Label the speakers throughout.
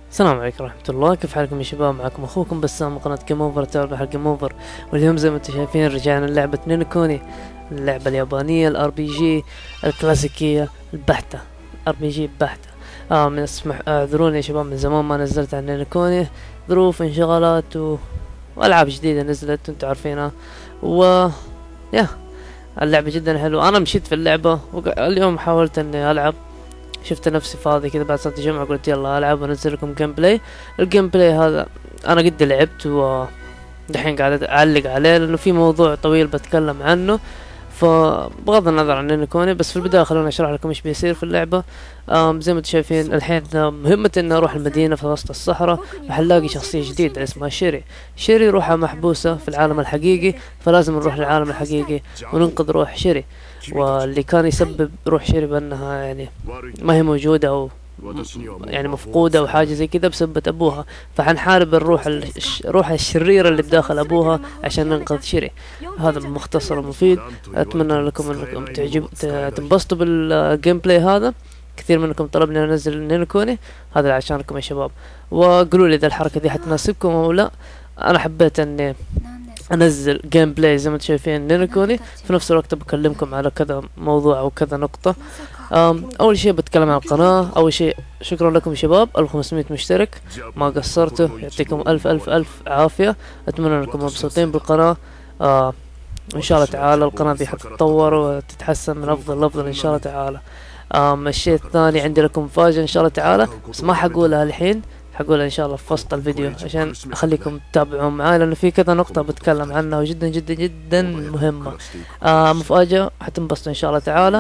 Speaker 1: السلام عليكم ورحمة الله، كيف حالكم يا شباب؟ معكم اخوكم بسام من قناة جيم اوفر، تابع حق جيم اوفر. واليوم زي ما انتم شايفين رجعنا لعبة نينو كوني، اللعبة اليابانية الار بي جي الكلاسيكية البحتة، ار بي جي بحتة. من اسمح اعذروني يا شباب، من زمان ما نزلت عن نينو كوني، ظروف انشغالات والعاب جديدة نزلت انتم عارفينها. و يا اللعبة جدا حلوة. انا مشيت في اللعبة اليوم حاولت اني العب، شفت نفسي فاضي كذا بعد صلاة الجمعة، قلت يلا العب وانزل لكم جيم بلاي. الجيم بلاي هذا انا قد لعبت دحين قاعد اعلق عليه لانه في موضوع طويل بتكلم عنه، فبغض النظر عن انه كوني. بس في البداية خلوني اشرح لكم ايش بيصير في اللعبة. زي ما انتم شايفين الحين مهمتي اني اروح المدينة في وسط الصحراء، راح نلاقي شخصية جديدة اسمها شيري. شيري روحها محبوسة في العالم الحقيقي، فلازم نروح للعالم الحقيقي وننقذ روح شيري. واللي كان يسبب روح شيري بانها يعني ما هي موجودة او يعني مفقودة او حاجة زي كذا بسبب ابوها، فحنحارب الروح الشريرة اللي بداخل ابوها عشان ننقذ شيري. هذا مختصر ومفيد، اتمنى لكم انكم تنبسطوا بالجيم بلاي هذا. كثير منكم طلبني انزل نينو كوني، هذا عشانكم يا شباب. وقولوا لي اذا الحركة دي حتناسبكم او لا. انا حبيت اني انزل جيم بلاي زي ما انتم شايفين نينو كوني، في نفس الوقت بكلمكم على كذا موضوع او كذا نقطة. اول شيء بتكلم عن القناة. اول شيء شكرا لكم يا شباب، 1500 مشترك ما قصرتوا، يعطيكم الف الف الف عافية. اتمنى انكم مبسوطين بالقناة. ان شاء الله تعالى القناة دي حتتطور وتتحسن من افضل لافضل ان شاء الله تعالى. الشيء الثاني عندي لكم مفاجأة ان شاء الله تعالى، بس ما حقولها الحين، حقولها ان شاء الله في وسط الفيديو عشان اخليكم تتابعون معاي، لانه في كذا نقطة بتكلم عنها وجدا جدا جدا مهمة. مفاجأة حتنبسطوا ان شاء الله تعالى.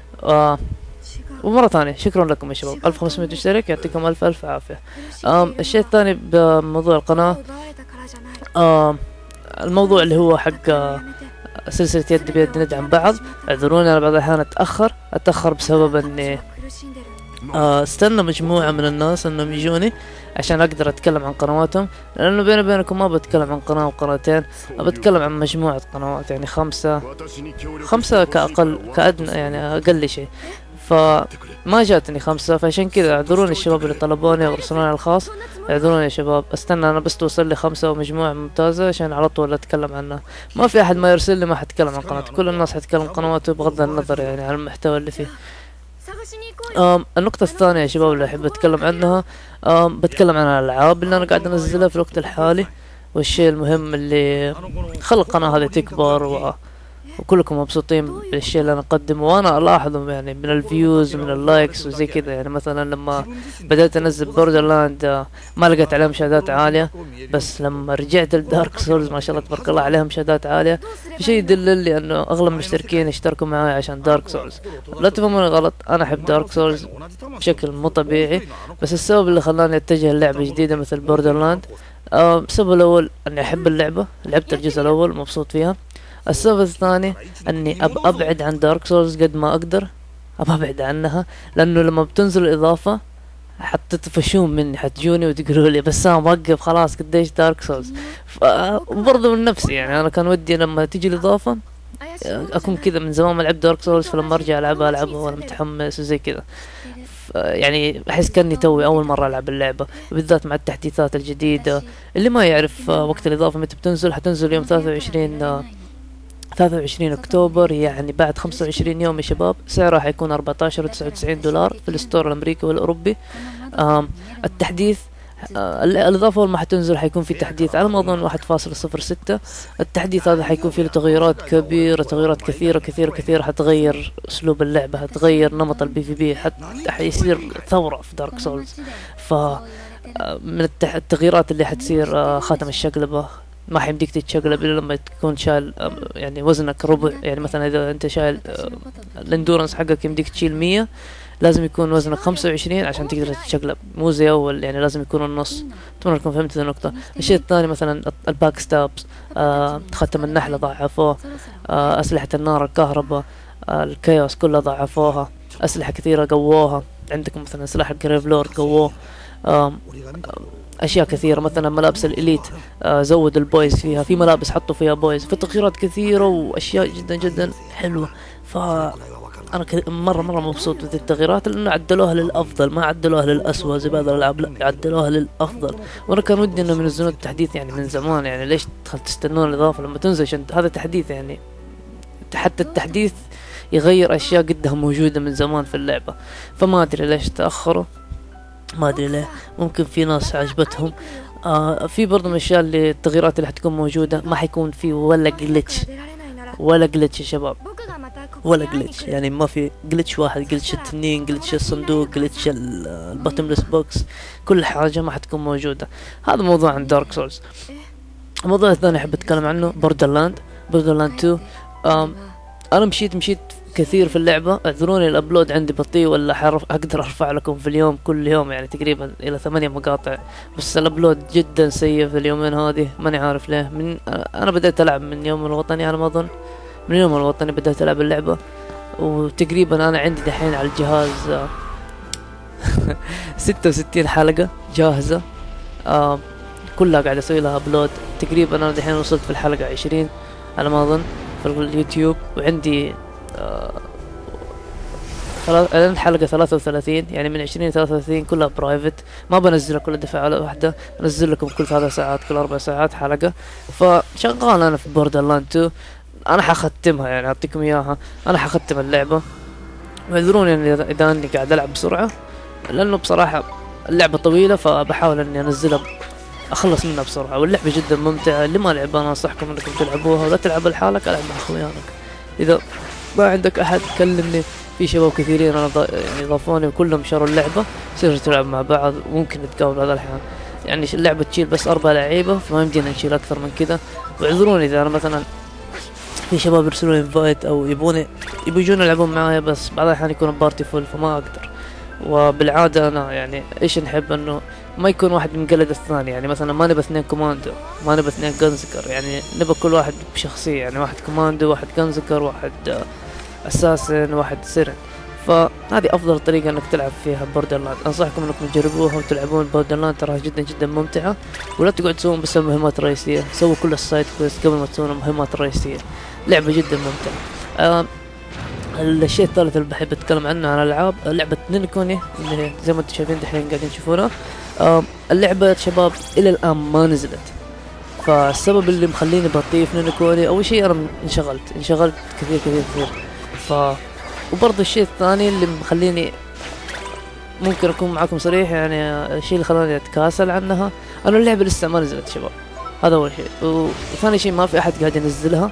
Speaker 1: ومرة ثانية شكرا لكم يا شباب، 1500 مشترك يعطيكم الف الف عافية. الشيء الثاني بموضوع القناة، الموضوع اللي هو حق سلسلة يد بيد ندعم بعض. اعذروني انا بعض الاحيان اتأخر بسبب اني استنى مجموعة من الناس انهم يجوني عشان اقدر اتكلم عن قنواتهم، لانه بيني وبينكم ما بتكلم عن قناة وقناتين، بتكلم عن مجموعة قنوات، يعني خمسة كأقل كأدنى، يعني اقل شيء. فما جاتني خمسة، فعشان كذا اعذروني الشباب اللي طلبوني وارسلوني على الخاص، اعذروني يا شباب. استنى انا بس توصل لي خمسة ومجموعة ممتازة عشان على طول اتكلم عنها. ما في احد ما يرسل لي ما حتكلم عن قناته، كل الناس حتكلم قنواته بغض النظر يعني عن المحتوى اللي فيه. النقطة الثانية يا شباب اللي أحب أتكلم عنها، بتكلم عن الألعاب اللي أنا قاعد أنزلها في الوقت الحالي، والشيء المهم اللي خلى القناة هذه تكبر وكلكم مبسوطين بالشيء اللي انا اقدمه. وانا الاحظه يعني من الفيوز ومن اللايكس وزي كذا. يعني مثلا لما بدأت انزل بوردرلاند ما لقيت عليها مشاهدات عالية، بس لما رجعت لدارك سولز ما شاء الله تبارك الله عليها مشاهدات عالية، في شيء يدل لي انه اغلب المشتركين اشتركوا معي عشان دارك سولز. لا تفهموني غلط، انا احب دارك سولز بشكل مو طبيعي، بس السبب اللي خلاني اتجه للعبة جديدة مثل بوردرلاند، السبب الاول اني احب اللعبة، لعبت الجزء الاول مبسوط فيها. السبب الثاني اني ابعد عن دارك سولز قد ما اقدر، ابعد عنها، لانه لما بتنزل الاضافة حتطفشون مني، حتجوني وتقولوا لي بسام وقف خلاص قديش دارك سولز. وبرضه من نفسي يعني انا كان ودي لما تيجي الاضافة اكون كذا، من زمان ما لعبت دارك سولز، فلما ارجع العبها وانا متحمس وزي كذا. يعني احس كاني توي اول مرة العب اللعبة، بالذات مع التحديثات الجديدة. اللي ما يعرف وقت الاضافة متى بتنزل، حتنزل يوم 23 اكتوبر، يعني بعد 25 يوم يا شباب. سعرها حيكون 14.99 دولار في الستور الامريكي والاوروبي. التحديث الاضافه اول ما حتنزل حيكون في تحديث على ما اظن 1.06. التحديث هذا حيكون فيه تغيرات كبيره، تغيرات كثيره كثيره كثيره، حتغير اسلوب اللعبه، حتغير نمط البي في بي، حيصير ثوره في دارك سولز. ف من التغييرات اللي حتصير، خاتم الشقلبه ما حيمديك تتشقلب الا لما تكون شايل يعني وزنك ربع. يعني مثلا اذا انت شايل الاندورنس حقك يمديك تشيل 100، لازم يكون وزنك 25 عشان تقدر تتشقلب، مو زي اول يعني لازم يكون النص. اتمنى انكم فهمتوا النقطة. الشيء الثاني مثلا الباك ستابس، ختم النحلة ضاعفوه، اسلحة النار، الكهرباء، الكيوس كلها ضاعفوها، اسلحة كثيرة قووها. عندكم مثلا سلاح الجريف لورد قووه، اشياء كثيره. مثلا ملابس الاليت زود البويز فيها، في ملابس حطوا فيها بويز، في تغييرات كثيره واشياء جدا جدا حلوه. ف انا مرة مبسوط بهذه التغييرات، لانه عدلوها للافضل، ما عدلوها للاسوء زي بعض الالعاب، لا عدلوها للافضل. وانا كان ودي انهم ينزلون التحديث يعني من زمان، يعني ليش تستنون الاضافة لما تنزل؟ عشان هذا تحديث يعني، حتى التحديث يغير اشياء قدها موجودة من زمان في اللعبة. فما ادري ليش تأخروا، ما ادري ليه. ممكن في ناس عجبتهم. في برضو من الاشياء اللي التغييرات اللي حتكون موجودة، ما حيكون في ولا جلتش، ولا جلتش يا شباب، ولا جلتش. يعني ما في جلتش واحد، جلتش التنين، جلتش الصندوق، جلتش البوتملس بوكس، كل حاجة ما حتكون موجودة. هذا موضوع عن دارك سولز. الموضوع الثاني احب اتكلم عنه بوردرلاند 2. انا مشيت كثير في اللعبة، اعذروني الابلود عندي بطيء، ولا اقدر ارفع لكم في اليوم كل يوم يعني تقريبا الى 8 مقاطع، بس الابلود جدا سيء في اليومين هذه، ماني عارف ليه. انا بدأت العب من يوم الوطني، على ما اظن من يوم الوطني بدأت العب اللعبة، وتقريبا انا عندي دحين على الجهاز 66 حلقة جاهزة، كلها قاعد اسوي لها ابلود. تقريبا انا دحين وصلت في الحلقة 20 على ما اظن في اليوتيوب، وعندي الحلقة 33، يعني من 20 ل 33 كلها برايفت، ما بنزلها كل دفعة على واحدة، بنزل لكم كل 3 ساعات كل 4 ساعات حلقة. فشغال انا في بوردرلاند 2، انا حختمها يعني اعطيكم اياها، انا حختم اللعبة. اعذروني اذا اني قاعد العب بسرعة، لانه بصراحة اللعبة طويلة، فبحاول اني انزلها اخلص منها بسرعة. واللعبة جدا ممتعة، اللي ما لعبها انا انصحكم انكم تلعبوها، ولا تلعب لحالك، العب مع اخوانك. اذا ما عندك احد كلمني، في شباب كثيرين انا يعني ضافوني وكلهم شروا اللعبة، صرنا تلعب مع بعض، وممكن نتقابل هذا الحين. يعني اللعبة تشيل بس 4 لعيبة، فما يمدينا نشيل اكثر من كذا. واعذروني اذا انا مثلا في شباب يرسلوا لي انفايت او يبون يلعبون معايا، بس بعض الاحيان يكون بارتي فول فما اقدر. وبالعادة انا يعني ايش نحب انه ما يكون واحد مقلد الثاني، يعني مثلا ما نبى 2 كوماندو، ما نبى 2 جنزكر، يعني نبى كل واحد بشخصية، يعني واحد كوماندو، واحد جنزكر، واحد اساسن، واحد سيرن. فهذه افضل طريقة انك تلعب فيها بوردرلاند. انصحكم انكم تجربوها وتلعبون بوردرلاند، تراها جدا جدا ممتعة. ولا تقعد تسوون بس المهمات الرئيسية، سووا كل السايد كويست قبل ما تسوون المهمات الرئيسية. لعبة جدا ممتعة. الشيء الثالث اللي بحب اتكلم عنه عن العاب، لعبة نينو كوني اللي زي ما انتم شايفين دحين قاعدين تشوفونها. اللعبة شباب الى الان ما نزلت، فالسبب اللي مخليني بطيء في نينو كوني، اول شيء انا انشغلت كثير. وبرضه الشيء الثاني اللي مخليني ممكن اكون معاكم صريح، يعني الشيء اللي خلاني اتكاسل عنها، انا اللعبة لسه ما نزلت شباب، هذا اول شيء. وثاني شيء ما في احد قاعد ينزلها.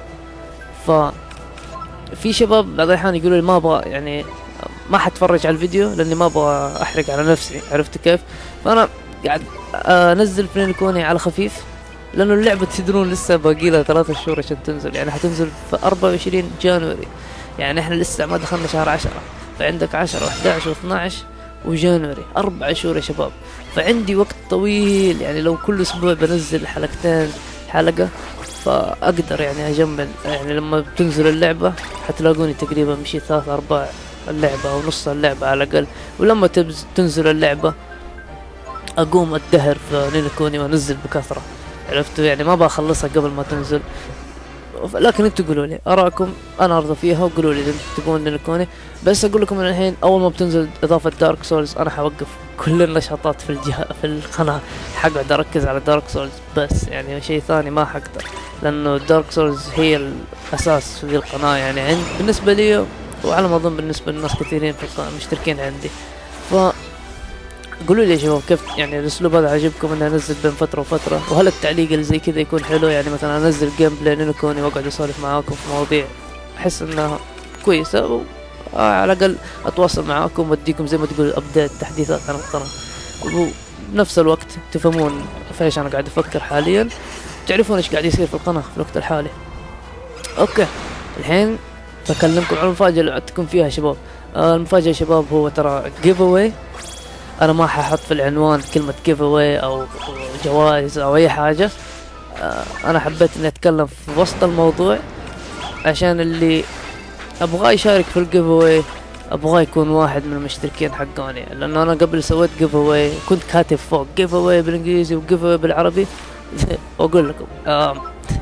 Speaker 1: في شباب بعض الاحيان يقولوا لي ما ابغى، يعني ما حتفرج على الفيديو لاني ما ابغى احرق على نفسي، عرفت كيف؟ فانا قاعد انزل في نينو كوني على خفيف، لانه اللعبة تدرون لسه باقي لها 3 شهور عشان تنزل، يعني حتنزل في 24 جانوري، يعني احنا لسه ما دخلنا شهر 10، فعندك 10 و11 و12 وجانوري، 4 شهور يا شباب. فعندي وقت طويل، يعني لو كل اسبوع بنزل حلقة فاقدر يعني اجمل. يعني لما بتنزل اللعبة حتلاقوني تقريبا مشي 3/4 اللعبة او نص اللعبة على الاقل. ولما تنزل اللعبة اقوم الدهر في نينو كوني وانزل بكثرة، عرفتوا؟ يعني ما بخلصها قبل ما تنزل. لكن انتوا قولوا لي اراءكم، انا ارضى فيها، وقولوا لي اذا تبون نينو كوني. بس اقول لكم من الحين، اول ما بتنزل اضافة دارك سولز انا حوقف كل النشاطات في القناة، حقعد اركز على دارك سولز بس، يعني شيء ثاني ما حقدر، لانه دارك سولز هي الاساس في ذي القناة، يعني بالنسبة لي، وعلى ما اظن بالنسبة لناس كثيرين في القناة مشتركين عندي. قولوا لي يا شباب كيف يعني الاسلوب هذا عجبكم، اني انزل بين فتره وفتره؟ وهل التعليق اللي زي كذا يكون حلو؟ يعني مثلا انزل جيم بلاي نينو كوني واقعد اسولف معاكم في مواضيع احس انها كويسه، على الاقل اتواصل معاكم واديكم زي ما تقول ابديت تحديثات عن القناه، وبنفس الوقت تفهمون في ايش انا قاعد افكر حاليا، تعرفون ايش قاعد يصير في القناه في الوقت الحالي. اوكي، الحين بكلمكم عن المفاجاه اللي وعدتكم فيها يا شباب. المفاجاه يا شباب هو ترى جيف اواي. انا ما ححط في العنوان كلمة جيف اواي او جوائز او اي حاجة، انا حبيت اني اتكلم في وسط الموضوع، عشان اللي ابغاه يشارك في الجيف اواي ابغاه يكون واحد من المشتركين حقوني، لانه انا قبل سويت جيف اواي كنت كاتب فوق جيف اواي بالانجليزي وجيف اواي بالعربي واقول لكم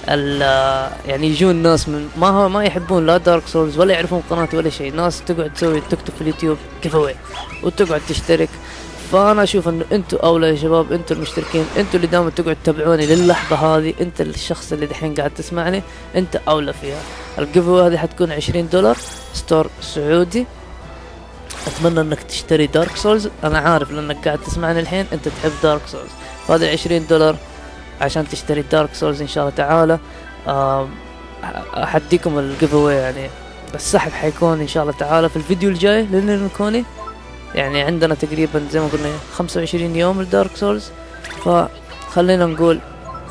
Speaker 1: يعني يجون ناس من ما يحبون لا دارك سولز ولا يعرفون قناتي ولا شيء، ناس تقعد تكتب في اليوتيوب كيف اواي وتقعد تشترك. فانا اشوف انه انتوا اولى يا شباب، انتوا المشتركين، انتوا اللي دائما تقعد تتابعوني للحظه هذه، انت الشخص اللي دحين قاعد تسمعني انت اولى فيها. الجيف اواي هذه حتكون $20 ستور سعودي. اتمنى انك تشتري دارك سولز، انا عارف لانك قاعد تسمعني الحين انت تحب دارك سولز، فهذا $20 عشان تشتري دارك سولز ان شاء الله تعالى. احديكم الجيف اواي، يعني السحب حيكون ان شاء الله تعالى في الفيديو الجاي للنينوكوني. يعني عندنا تقريبا زي ما قلنا 25 يوم لدارك سولز، فخلينا نقول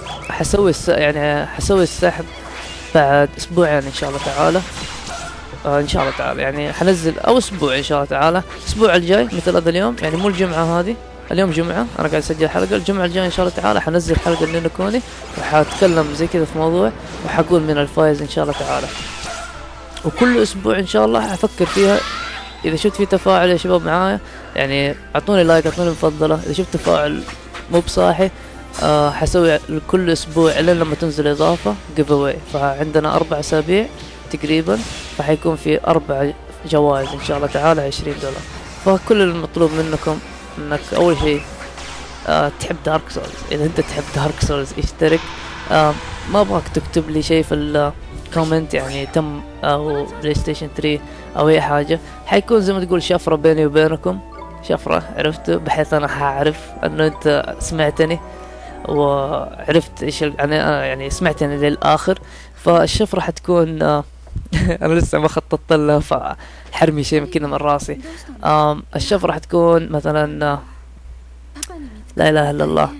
Speaker 1: حسوي السحب بعد اسبوعين ان شاء الله تعالى. ان شاء الله تعالى يعني حنزل او اسبوع ان شاء الله تعالى. الاسبوع الجاي مثل هذا اليوم، يعني مو الجمعة هذه، اليوم جمعة انا قاعد اسجل حلقة، الجمعة الجاية ان شاء الله تعالى حنزل حلقة للنينوكوني، وحاتكلم زي كذا في موضوع، وحقول من الفايز ان شاء الله تعالى. وكل اسبوع ان شاء الله حفكر فيها. اذا شفت في تفاعل يا شباب معايا يعني اعطوني لايك، اعطوني مفضلة. اذا شفت تفاعل مو بصاحي حسوي كل اسبوع لين لما تنزل اضافة جيف اواي. فعندنا 4 اسابيع تقريبا، فحيكون في 4 جوائز ان شاء الله تعالى $20. فكل المطلوب منكم انك اول شيء تحب دارك سولز. اذا انت تحب دارك سولز اشترك. ما ابغاك تكتب لي شيء في الكومنت يعني تم او بلاي ستيشن 3 او اي حاجة، حيكون زي ما تقول شفرة بيني وبينكم، شفرة عرفت، بحيث انا حاعرف انه انت سمعتني وعرفت ايش يعني سمعتني للاخر. فالشفرة حتكون انا لسه ما خططت لها فحرمي شيء من كذا من راسي. الشفرة حتكون مثلا لا اله الا الله،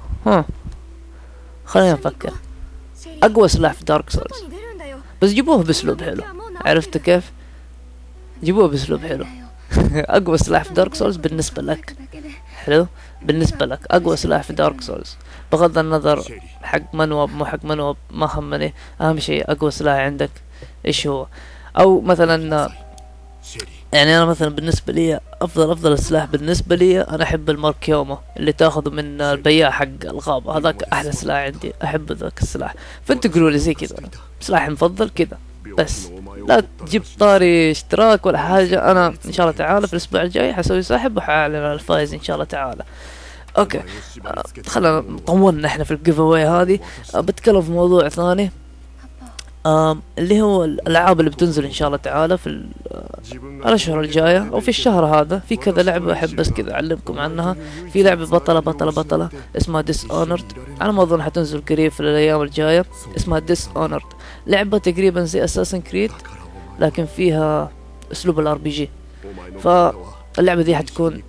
Speaker 1: خلينا نفكر. اقوى سلاح في دارك سولز، بس جيبوه باسلوب حلو، عرفت كيف؟ جيبوه باسلوب حلو. اقوى سلاح في دارك سولز بالنسبة لك، حلو بالنسبة لك اقوى سلاح في دارك سولز، بغض النظر حق منوب مو حق منوب ما همني، اهم شيء اقوى سلاح عندك ايش هو. او مثلا يعني انا مثلا بالنسبة لي افضل سلاح بالنسبة لي، انا احب الماركيوما اللي تاخذه من البياع حق الغابة، هذاك احلى سلاح عندي، احب ذاك السلاح. فانت قولوا لي زي كذا سلاح مفضل كذا، بس لا تجيب طاري اشتراك ولا حاجة. انا ان شاء الله تعالى في الاسبوع الجاي حسوي سحب وحاعلن الفائز ان شاء الله تعالى. اوكي خلنا طولنا احنا في الجيف اواي هذه. بتكلم في موضوع ثاني اللي هو الالعاب اللي بتنزل ان شاء الله تعالى في الاشهر الجايه او في الشهر هذا. في كذا لعبه احب بس كذا اعلمكم عنها. في لعبه بطله اسمها ديس اونرد، على ما اظن حتنزل قريب في الايام الجايه، اسمها ديس اونرد. لعبه تقريبا زي اساسن كريد لكن فيها اسلوب الار بي جي. فاللعبه دي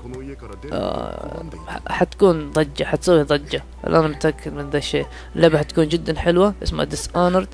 Speaker 1: حتكون ضجه، حتسوي ضجه، انا متاكد من ذا الشيء. اللعبه حتكون جدا حلوه اسمها ديس اونرد.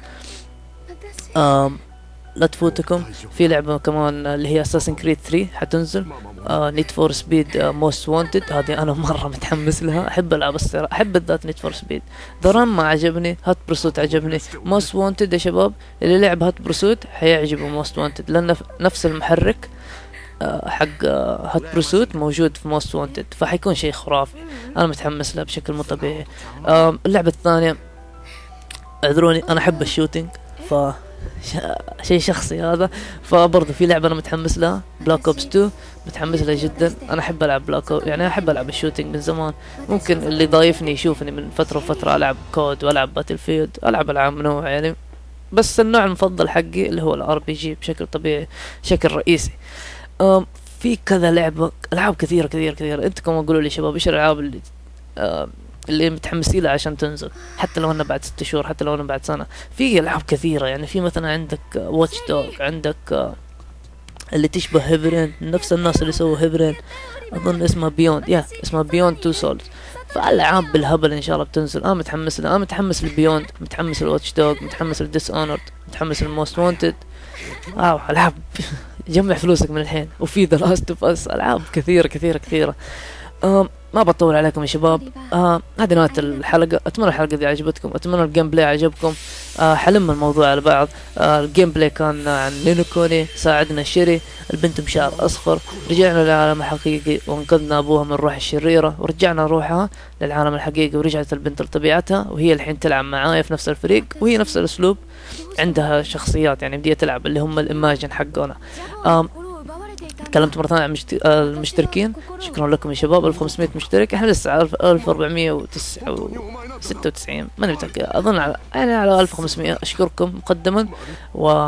Speaker 1: لا تفوتكم. في لعبة كمان اللي هي اساسن كريد 3 حتنزل، نيد فور سبيد موست وانتد، هذه انا مرة متحمس لها. احب العاب السيارة، احب بالذات نيد فور سبيد. درام ما عجبني، هات برسوت عجبني، موست وانتد يا شباب اللي لعب هات برسوت حيعجبه موست وانتد، لان نفس المحرك حق هات برسوت موجود في موست وانتد، فحيكون شيء خرافي. انا متحمس لها بشكل مو طبيعي. اللعبة الثانية اعذروني انا احب الشوتينج، شيء شخصي هذا. فبرضه في لعبة انا متحمس لها، بلاك اوبس 2، متحمس لها جدا. انا احب العب يعني احب العب الشوتينج من زمان. ممكن اللي ضايفني يشوفني من فترة وفترة العب كود والعب باتل فيلد، العب العاب منوعة يعني، بس النوع المفضل حقي اللي هو الار بي جي بشكل طبيعي، بشكل رئيسي. في كذا لعبة، العاب كثيرة كثيرة كثيرة. انت كمان قولوا لي شباب ايش الالعاب اللي متحمسين لها عشان تنزل، حتى لو انه بعد 6 شهور، حتى لو انه بعد سنة. في العاب كثيرة يعني، في مثلا عندك واتش دوغ، عندك اللي تشبه هيفرين، نفس الناس اللي سووا هيفرين اظن اسمها بيوند، اسمها بيوند 2 سولز. فالالعاب بالهبل ان شاء الله بتنزل. انا متحمس لها، انا متحمس للبيوند، متحمس للواتش دوغ، متحمس للديس اونرد، متحمس للموست وانتد. العاب جمع فلوسك من الحين. وفي ذا لاست اوف اس، العاب كثيرة كثيرة كثيرة. ما بطول عليكم يا شباب. هذه نهاية الحلقة. اتمنى الحلقة دي عجبتكم، اتمنى الجيم بلاي عجبكم. حلم الموضوع على بعض. الجيم بلاي كان عن نينو كوني، ساعدنا شيري البنت بشعر أصفر، رجعنا للعالم الحقيقي وانقذنا أبوها من الروح الشريرة، ورجعنا روحها للعالم الحقيقي، ورجعت البنت لطبيعتها، وهي الحين تلعب معايا في نفس الفريق، وهي نفس الأسلوب، عندها شخصيات يعني بديت تلعب اللي هم الإيماجن حقونا. تكلمت مرة ثانية عن المشتركين، شكرا لكم يا شباب. 1500 مشترك، احنا لسه على 1496 ماني متأكد، اظن على 1500. اشكركم مقدما. و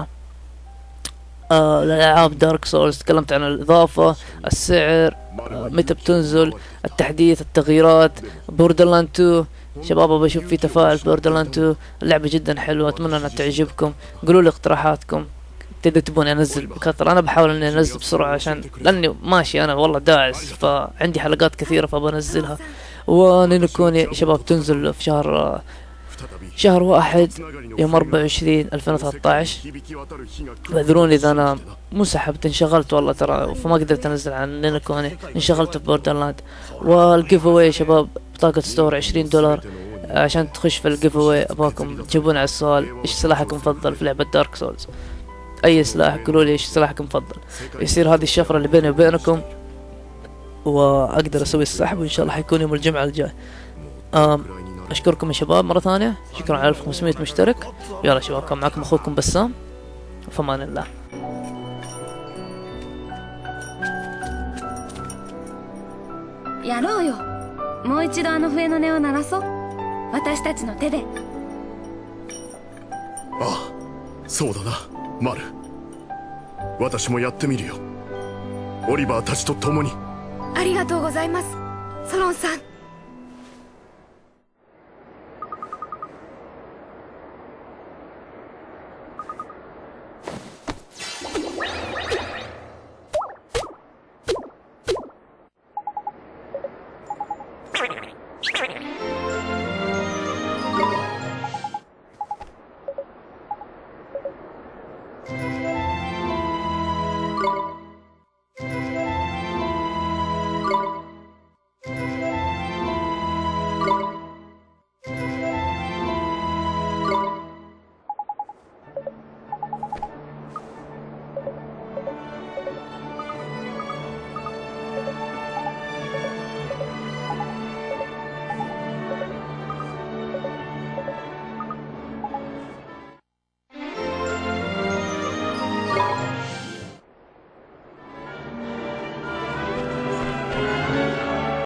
Speaker 1: الالعاب دارك سولز تكلمت عن الاضافة، السعر، متى بتنزل، التحديث، التغييرات، بوردرلاند 2 شباب بشوف في تفاعل في بوردرلاند 2، اللعبة جدا حلوة، اتمنى انها تعجبكم. قولوا لي اقتراحاتكم، اذا تبون انزل بكثرة. انا بحاول اني انزل بسرعة عشان لاني ماشي انا والله داعس، فعندي حلقات كثيرة فابى انزلها. ونينو كوني شباب تنزل في شهر 1 يوم 24/2013. اعذروني اذا انا مو سحبت، انشغلت والله ترى، فما قدرت انزل عن نينو كوني، انشغلت في بوردرلاند. والجيف اواي شباب بطاقة ستور $20. عشان تخش في الجيف اواي ابغاكم تجاوبون على السؤال ايش سلاحكم المفضل في لعبة دارك سولز. اي سلاح قولوا لي ايش سلاحكم المفضل، يصير هذه الشفرة اللي بيني وبينكم واقدر اسوي السحب، وان شاء الله حيكون يوم الجمعة الجاي. اشكركم يا شباب مرة ثانية، شكرا على 1500 مشترك. يلا شباب، كان معكم اخوكم بسام، فمان الله.
Speaker 2: やろうよ。もう一度あの笛の音を鳴らそう。私たちの手で。
Speaker 3: ああ、そうだな、マル。私もやってみるよ。オリバーたちと共に。
Speaker 2: ありがとうございます、ソロンさん。